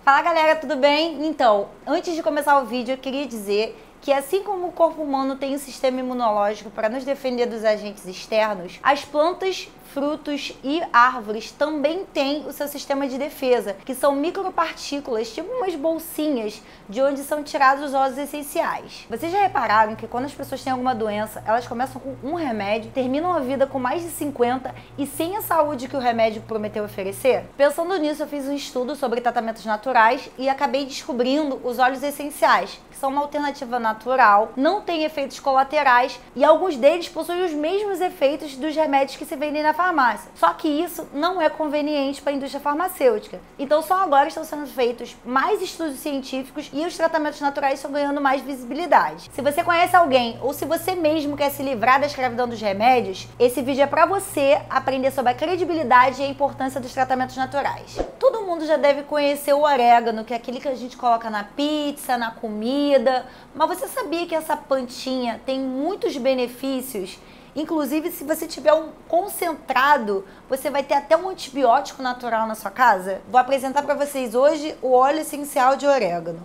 Fala galera, tudo bem? Então, antes de começar o vídeo, eu queria dizer que assim como o corpo humano tem um sistema imunológico para nos defender dos agentes externos, as plantas, frutos e árvores também têm o seu sistema de defesa, que são micropartículas, tipo umas bolsinhas, de onde são tirados os óleos essenciais. Vocês já repararam que quando as pessoas têm alguma doença, elas começam com um remédio, terminam a vida com mais de 50 e sem a saúde que o remédio prometeu oferecer? Pensando nisso, eu fiz um estudo sobre tratamentos naturais e acabei descobrindo os óleos essenciais, que são uma alternativa natural, não têm efeitos colaterais e alguns deles possuem os mesmos efeitos dos remédios que se vendem na farmácia. Só que isso não é conveniente para a indústria farmacêutica. Então só agora estão sendo feitos mais estudos científicos e os tratamentos naturais estão ganhando mais visibilidade. Se você conhece alguém ou se você mesmo quer se livrar da escravidão dos remédios, esse vídeo é para você aprender sobre a credibilidade e a importância dos tratamentos naturais. Todo mundo já deve conhecer o orégano, que é aquele que a gente coloca na pizza, na comida, mas você sabia que essa plantinha tem muitos benefícios? Inclusive, se você tiver um concentrado, você vai ter até um antibiótico natural na sua casa. Vou apresentar para vocês hoje o óleo essencial de orégano.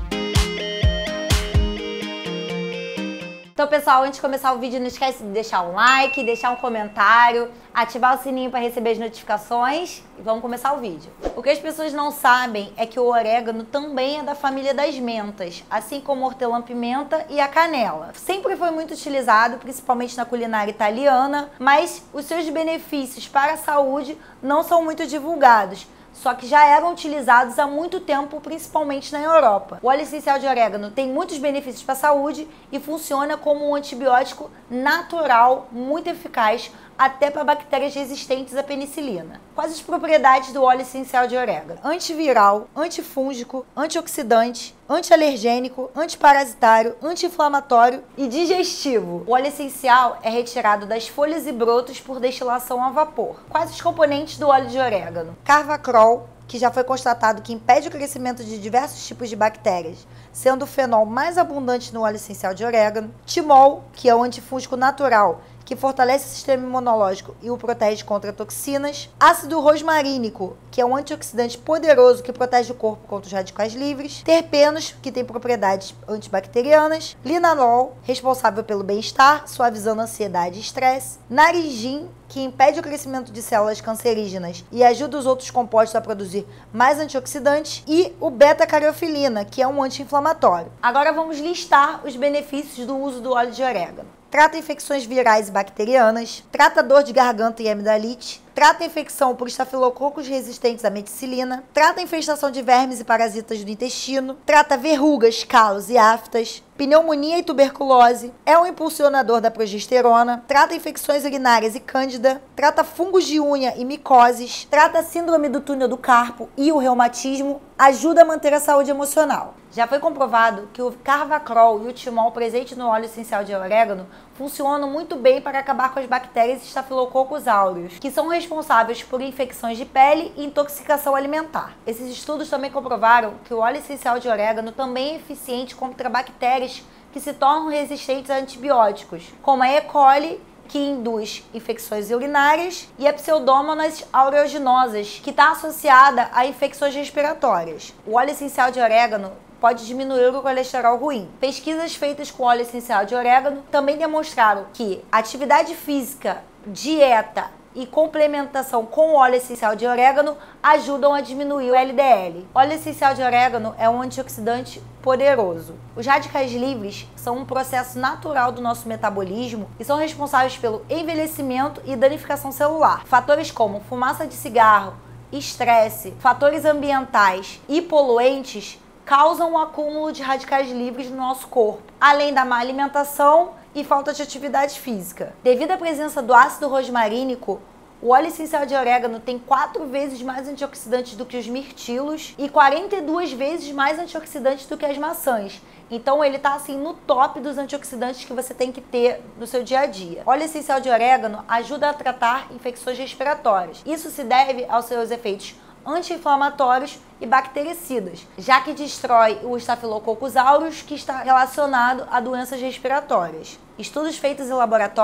Então, pessoal, antes de começar o vídeo, não esquece de deixar um like, deixar um comentário, ativar o sininho para receber as notificações e vamos começar o vídeo. O que as pessoas não sabem é que o orégano também é da família das mentas, assim como o hortelã-pimenta e a canela. Sempre foi muito utilizado, principalmente na culinária italiana, mas os seus benefícios para a saúde não são muito divulgados. Só que já eram utilizados há muito tempo, principalmente na Europa. O óleo essencial de orégano tem muitos benefícios para a saúde e funciona como um antibiótico natural, muito eficaz, até para bactérias resistentes à penicilina. Quais as propriedades do óleo essencial de orégano? Antiviral, antifúngico, antioxidante, antialergênico, antiparasitário, anti-inflamatório e digestivo. O óleo essencial é retirado das folhas e brotos por destilação a vapor. Quais os componentes do óleo de orégano? Carvacrol, que já foi constatado que impede o crescimento de diversos tipos de bactérias, sendo o fenol mais abundante no óleo essencial de orégano. Timol, que é um antifúngico natural, que fortalece o sistema imunológico e o protege contra toxinas. Ácido rosmarínico, que é um antioxidante poderoso que protege o corpo contra os radicais livres. Terpenos, que tem propriedades antibacterianas. Linalol, responsável pelo bem-estar, suavizando a ansiedade e estresse. Naringin, que impede o crescimento de células cancerígenas e ajuda os outros compostos a produzir mais antioxidantes. E o beta-cariofilina, que é um anti-inflamatório. Agora vamos listar os benefícios do uso do óleo de orégano. Trata infecções virais e bacterianas, trata dor de garganta e amidalite, trata infecção por estafilococos resistentes à meticilina, trata infestação de vermes e parasitas do intestino, trata verrugas, calos e aftas, pneumonia e tuberculose, é um impulsionador da progesterona, trata infecções urinárias e cândida, trata fungos de unha e micoses, trata a síndrome do túnel do carpo e o reumatismo, ajuda a manter a saúde emocional. Já foi comprovado que o carvacrol e o timol presente no óleo essencial de orégano funcionam muito bem para acabar com as bactérias Staphylococcus aureus, que são responsáveis por infecções de pele e intoxicação alimentar. Esses estudos também comprovaram que o óleo essencial de orégano também é eficiente contra bactérias que se tornam resistentes a antibióticos, como a E. coli, que induz infecções urinárias, e a Pseudomonas aeruginosa, que está associada a infecções respiratórias. O óleo essencial de orégano pode diminuir o colesterol ruim. Pesquisas feitas com óleo essencial de orégano também demonstraram que atividade física, dieta e complementação com óleo essencial de orégano ajudam a diminuir o LDL. O óleo essencial de orégano é um antioxidante poderoso. Os radicais livres são um processo natural do nosso metabolismo e são responsáveis pelo envelhecimento e danificação celular. Fatores como fumaça de cigarro, estresse, fatores ambientais e poluentes causam o acúmulo de radicais livres no nosso corpo, além da má alimentação e falta de atividade física. Devido à presença do ácido rosmarínico, o óleo essencial de orégano tem 4 vezes mais antioxidantes do que os mirtilos e 42 vezes mais antioxidantes do que as maçãs. Então ele está assim no top dos antioxidantes que você tem que ter no seu dia a dia. O óleo essencial de orégano ajuda a tratar infecções respiratórias. Isso se deve aos seus efeitos anti-inflamatórios e bactericidas, já que destrói o Staphylococcus aureus, que está relacionado a doenças respiratórias. Estudos feitos em laboratório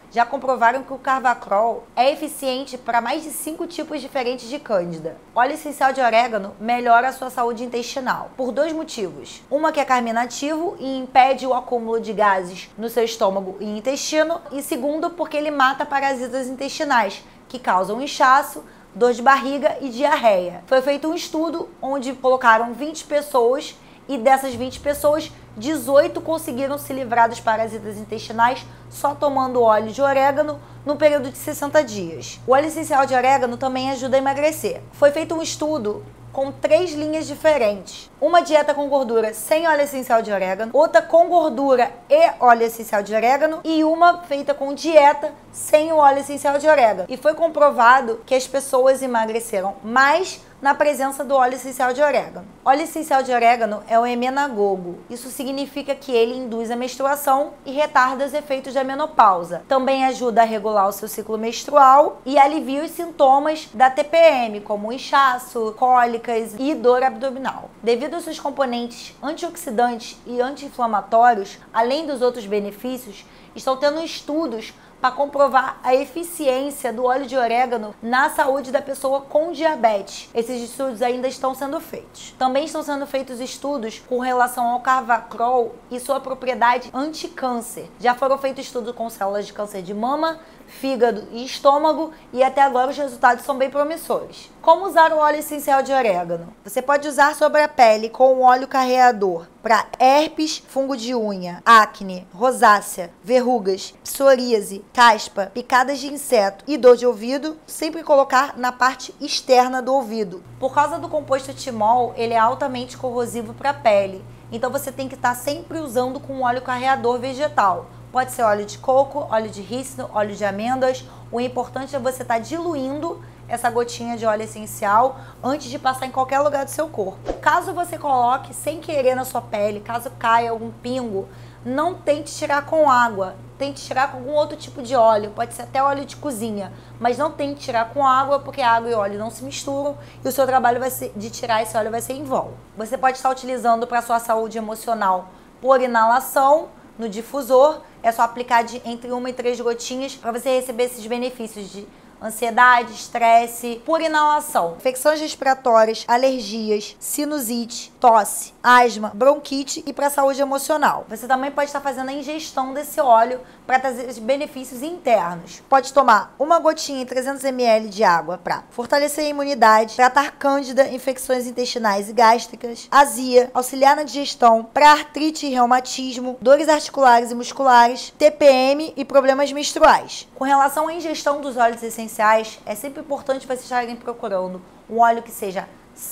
já comprovaram que o Carvacrol é eficiente para mais de 5 tipos diferentes de cândida. O óleo essencial de orégano melhora a sua saúde intestinal por 2 motivos. Uma que é carminativo e impede o acúmulo de gases no seu estômago e intestino, e segundo porque ele mata parasitas intestinais que causam inchaço, dor de barriga e diarreia. Foi feito um estudo onde colocaram 20 pessoas e dessas 20 pessoas, 18 conseguiram se livrar dos parasitas intestinais só tomando óleo de orégano no período de 60 dias. O óleo essencial de orégano também ajuda a emagrecer. Foi feito um estudo com 3 linhas diferentes. Uma dieta com gordura sem óleo essencial de orégano, outra com gordura e óleo essencial de orégano e uma feita com dieta sem o óleo essencial de orégano. E foi comprovado que as pessoas emagreceram mais na presença do óleo essencial de orégano. Óleo essencial de orégano é o emenagogo. Isso significa que ele induz a menstruação e retarda os efeitos da menopausa. Também ajuda a regular o seu ciclo menstrual e alivia os sintomas da TPM, como inchaço, cólicas e dor abdominal. Devido aos seus componentes antioxidantes e anti-inflamatórios, além dos outros benefícios, estão tendo estudos para comprovar a eficiência do óleo de orégano na saúde da pessoa com diabetes. Esses estudos ainda estão sendo feitos. Também estão sendo feitos estudos com relação ao Carvacrol e sua propriedade anti-câncer. Já foram feitos estudos com células de câncer de mama, fígado e estômago e até agora os resultados são bem promissores. Como usar o óleo essencial de orégano? Você pode usar sobre a pele com o óleo carreador para herpes, fungo de unha, acne, rosácea, verrugas, psoríase, caspa, picadas de inseto e dor de ouvido, sempre colocar na parte externa do ouvido. Por causa do composto timol, ele é altamente corrosivo para a pele, então você tem que estar sempre usando com óleo carreador vegetal. Pode ser óleo de coco, óleo de rícino, óleo de amêndoas. O importante é você estar diluindo essa gotinha de óleo essencial antes de passar em qualquer lugar do seu corpo. Caso você coloque sem querer na sua pele, caso caia algum pingo, não tente tirar com água. Tente tirar com algum outro tipo de óleo, pode ser até óleo de cozinha, mas não tente tirar com água, porque água e óleo não se misturam e o seu trabalho de tirar esse óleo vai ser em vão. Você pode estar utilizando para a sua saúde emocional por inalação, no difusor, é só aplicar entre 1 e 3 gotinhas para você receber esses benefícios de ansiedade, estresse, por inalação, infecções respiratórias, alergias, sinusite, tosse, asma, bronquite e para a saúde emocional. Você também pode estar fazendo a ingestão desse óleo para trazer benefícios internos. Pode tomar uma gotinha em 300 ml de água para fortalecer a imunidade, tratar cândida, infecções intestinais e gástricas, azia, auxiliar na digestão, para artrite e reumatismo, dores articulares e musculares, TPM e problemas menstruais. Com relação à ingestão dos óleos essenciais, é sempre importante vocês estarem procurando um óleo que seja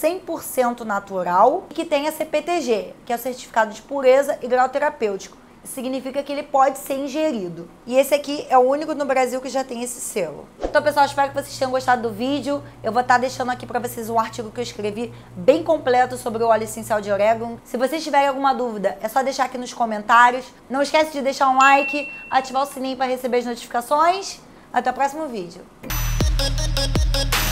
100% natural e que tenha CPTG, que é o certificado de pureza e grau terapêutico. Isso significa que ele pode ser ingerido. E esse aqui é o único no Brasil que já tem esse selo. Então, pessoal, espero que vocês tenham gostado do vídeo. Eu vou estar deixando aqui para vocês um artigo que eu escrevi bem completo sobre o óleo essencial de orégano. Se vocês tiverem alguma dúvida, é só deixar aqui nos comentários. Não esquece de deixar um like, ativar o sininho para receber as notificações. Até o próximo vídeo.